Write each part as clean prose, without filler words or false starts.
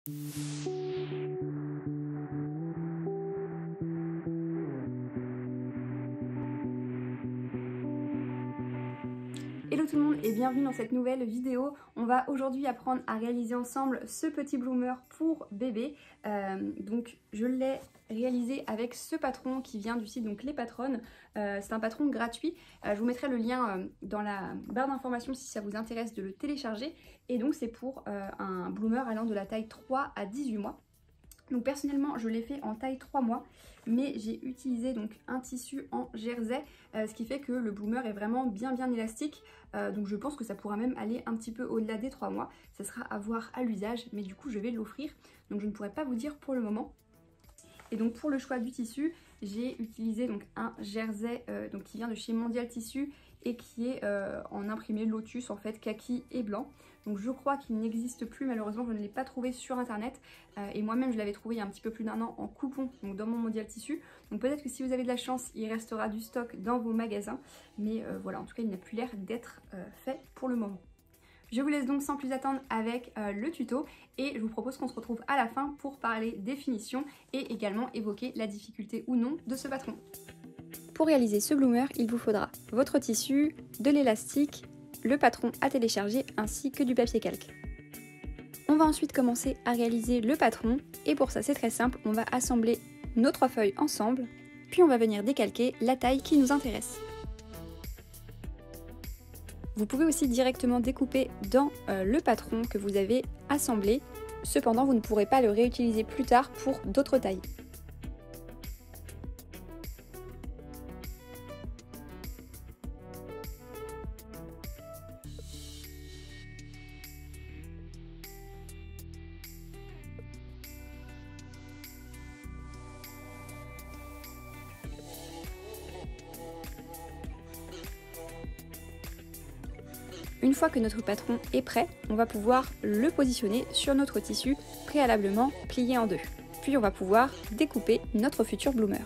Hello tout le monde et bienvenue dans cette nouvelle vidéo. On va aujourd'hui apprendre à réaliser ensemble ce petit bloomer pour bébé. Donc je l'ai réalisé avec ce patron qui vient du site donc Les Patronnes. C'est un patron gratuit. Je vous mettrai le lien dans la barre d'informations si ça vous intéresse de le télécharger. Et donc c'est pour un bloomer allant de la taille 3 à 18 mois. Donc personnellement je l'ai fait en taille 3 mois, mais j'ai utilisé donc un tissu en jersey, ce qui fait que le bloomer est vraiment bien élastique, donc je pense que ça pourra même aller un petit peu au-delà des 3 mois, ça sera à voir à l'usage, mais du coup je vais l'offrir, donc je ne pourrai pas vous dire pour le moment. Et donc pour le choix du tissu, j'ai utilisé donc un jersey donc qui vient de chez Mondial Tissu et qui est en imprimé Lotus en fait, kaki et blanc. Donc je crois qu'il n'existe plus, malheureusement je ne l'ai pas trouvé sur internet et moi-même je l'avais trouvé il y a un petit peu plus d'1 an en coupon, donc dans mon Mondial Tissu. Donc peut-être que si vous avez de la chance, il restera du stock dans vos magasins, mais voilà, en tout cas il n'a plus l'air d'être fait pour le moment. Je vous laisse donc sans plus attendre avec le tuto et je vous propose qu'on se retrouve à la fin pour parler des finitions et également évoquer la difficulté ou non de ce patron. Pour réaliser ce bloomer, il vous faudra votre tissu, de l'élastique, le patron à télécharger ainsi que du papier calque. On va ensuite commencer à réaliser le patron et pour ça c'est très simple, on va assembler nos 3 feuilles ensemble, puis on va venir décalquer la taille qui nous intéresse. Vous pouvez aussi directement découper dans le patron que vous avez assemblé, cependant vous ne pourrez pas le réutiliser plus tard pour d'autres tailles. Une fois que notre patron est prêt, on va pouvoir le positionner sur notre tissu préalablement plié en deux. Puis on va pouvoir découper notre futur bloomer.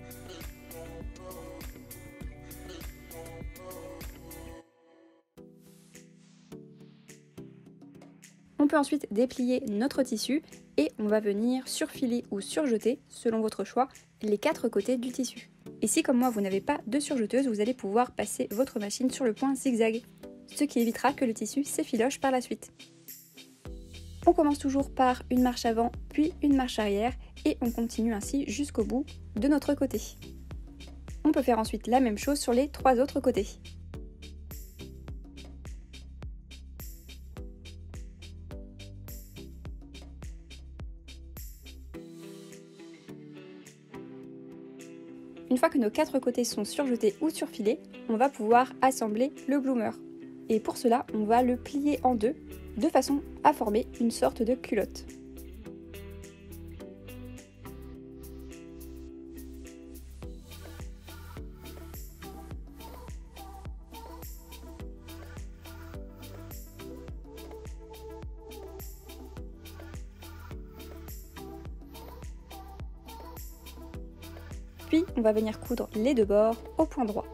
On peut ensuite déplier notre tissu et on va venir surfiler ou surjeter, selon votre choix, les 4 côtés du tissu. Et si comme moi vous n'avez pas de surjeteuse, vous allez pouvoir passer votre machine sur le point zigzag, ce qui évitera que le tissu s'effiloche par la suite. On commence toujours par une marche avant puis une marche arrière et on continue ainsi jusqu'au bout de notre côté. On peut faire ensuite la même chose sur les 3 autres côtés. Une fois que nos 4 côtés sont surjetés ou surfilés, on va pouvoir assembler le bloomer. Et pour cela, on va le plier en deux, de façon à former une sorte de culotte. Puis, on va venir coudre les 2 bords au point droit.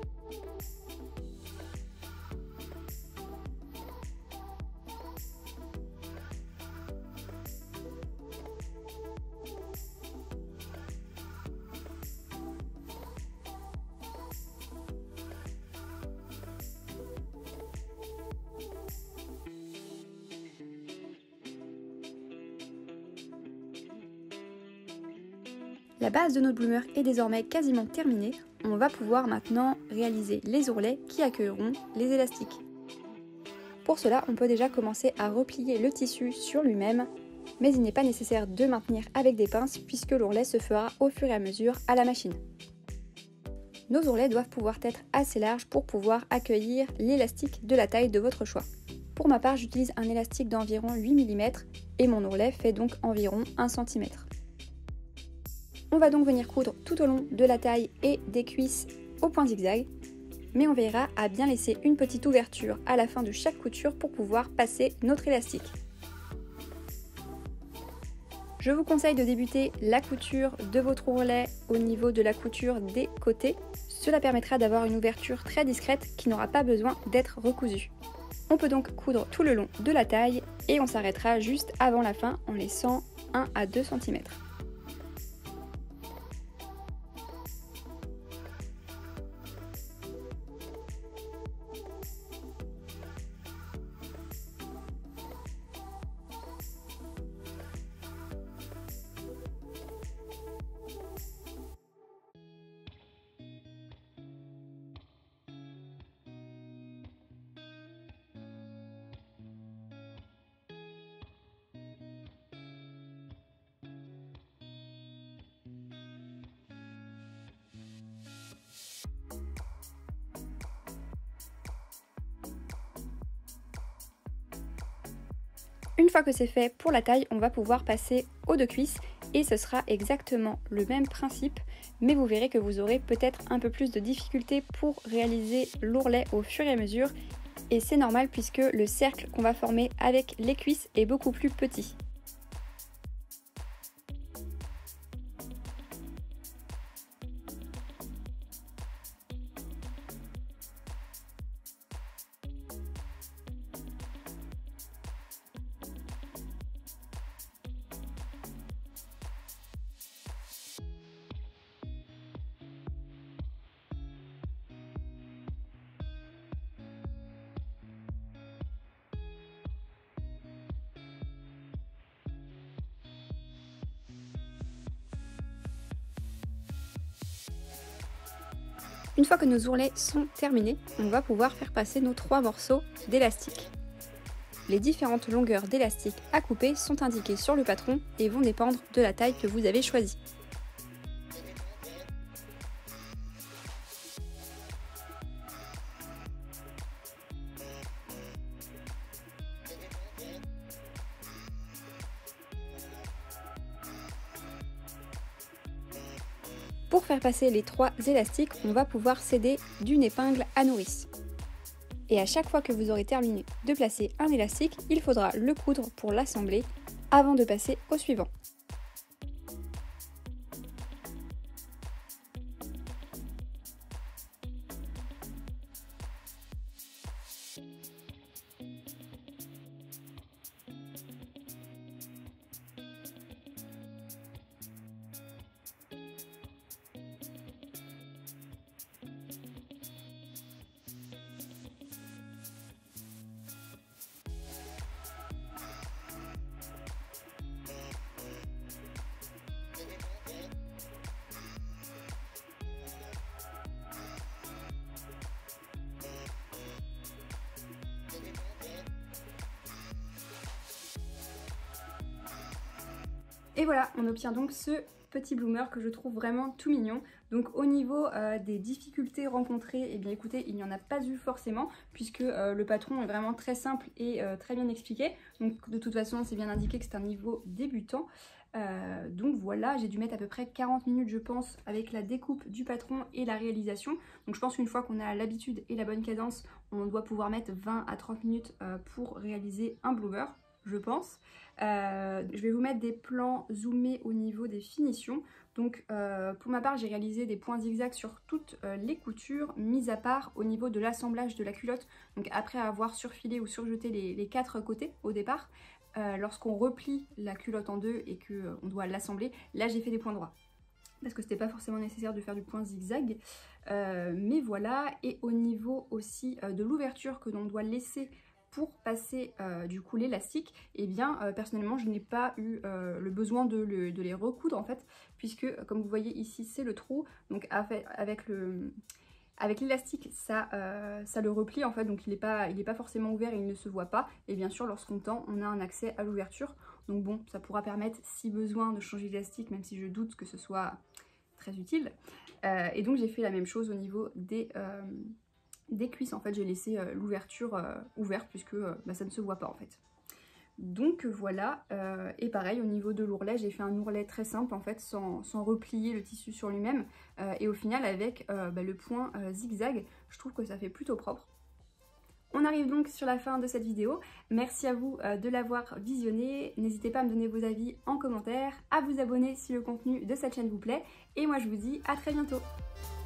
La base de notre bloomer est désormais quasiment terminée. On va pouvoir maintenant réaliser les ourlets qui accueilleront les élastiques. Pour cela, on peut déjà commencer à replier le tissu sur lui-même, mais il n'est pas nécessaire de maintenir avec des pinces puisque l'ourlet se fera au fur et à mesure à la machine. Nos ourlets doivent pouvoir être assez larges pour pouvoir accueillir l'élastique de la taille de votre choix. Pour ma part, j'utilise un élastique d'environ 8 mm et mon ourlet fait donc environ 1 cm. On va donc venir coudre tout au long de la taille et des cuisses au point zigzag, mais on veillera à bien laisser une petite ouverture à la fin de chaque couture pour pouvoir passer notre élastique. Je vous conseille de débuter la couture de votre ourlet au niveau de la couture des côtés. Cela permettra d'avoir une ouverture très discrète qui n'aura pas besoin d'être recousue. On peut donc coudre tout le long de la taille et on s'arrêtera juste avant la fin en laissant 1 à 2 cm. Une fois que c'est fait pour la taille, on va pouvoir passer aux deux cuisses et ce sera exactement le même principe, mais vous verrez que vous aurez peut-être un peu plus de difficulté pour réaliser l'ourlet au fur et à mesure et c'est normal puisque le cercle qu'on va former avec les cuisses est beaucoup plus petit. Une fois que nos ourlets sont terminés, on va pouvoir faire passer nos 3 morceaux d'élastique. Les différentes longueurs d'élastique à couper sont indiquées sur le patron et vont dépendre de la taille que vous avez choisie. Pour faire passer les 3 élastiques, on va pouvoir s'aider d'une épingle à nourrice. Et à chaque fois que vous aurez terminé de placer un élastique, il faudra le coudre pour l'assembler avant de passer au suivant. Et voilà, on obtient donc ce petit bloomer que je trouve vraiment tout mignon. Donc au niveau des difficultés rencontrées, eh bien écoutez, il n'y en a pas eu forcément puisque le patron est vraiment très simple et très bien expliqué. Donc de toute façon, c'est bien indiqué que c'est un niveau débutant. Donc voilà, j'ai dû mettre à peu près 40 minutes je pense avec la découpe du patron et la réalisation. Donc je pense qu'une fois qu'on a l'habitude et la bonne cadence, on doit pouvoir mettre 20 à 30 minutes pour réaliser un bloomer, je pense. Je vais vous mettre des plans zoomés au niveau des finitions. Donc pour ma part, j'ai réalisé des points zigzags sur toutes les coutures, mis à part au niveau de l'assemblage de la culotte. Donc après avoir surfilé ou surjeté les 4 côtés au départ, lorsqu'on replie la culotte en deux et qu'on doit l'assembler, là j'ai fait des points droits. Parce que c'était pas forcément nécessaire de faire du point zigzag. Mais voilà, et au niveau aussi de l'ouverture que l'on doit laisser pour passer du coup l'élastique, et bien personnellement je n'ai pas eu le besoin de les recoudre en fait, puisque comme vous voyez ici c'est le trou, donc avec l'élastique ça le replie en fait, donc il est pas forcément ouvert et il ne se voit pas, et bien sûr lorsqu'on tend on a un accès à l'ouverture, donc bon ça pourra permettre si besoin de changer l'élastique, même si je doute que ce soit très utile. Et donc j'ai fait la même chose au niveau des cuisses, en fait j'ai laissé l'ouverture ouverte puisque ça ne se voit pas en fait. Donc voilà, et pareil au niveau de l'ourlet, j'ai fait un ourlet très simple en fait sans replier le tissu sur lui-même, et au final avec le point zigzag, je trouve que ça fait plutôt propre. On arrive donc sur la fin de cette vidéo, merci à vous de l'avoir visionné, n'hésitez pas à me donner vos avis en commentaire, à vous abonner si le contenu de cette chaîne vous plaît, et moi je vous dis à très bientôt.